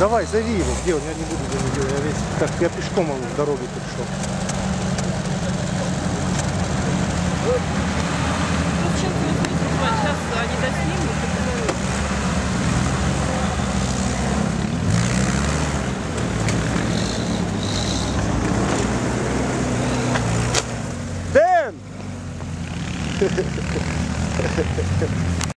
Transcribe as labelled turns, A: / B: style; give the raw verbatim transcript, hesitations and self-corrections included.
A: Давай, зови его. Где он? Я не буду за него. Я весь... Так, я пешком в дороге пришел.
B: Ну, сейчас не смысл звать. Сейчас они доснимут и позовут.
A: Дэн!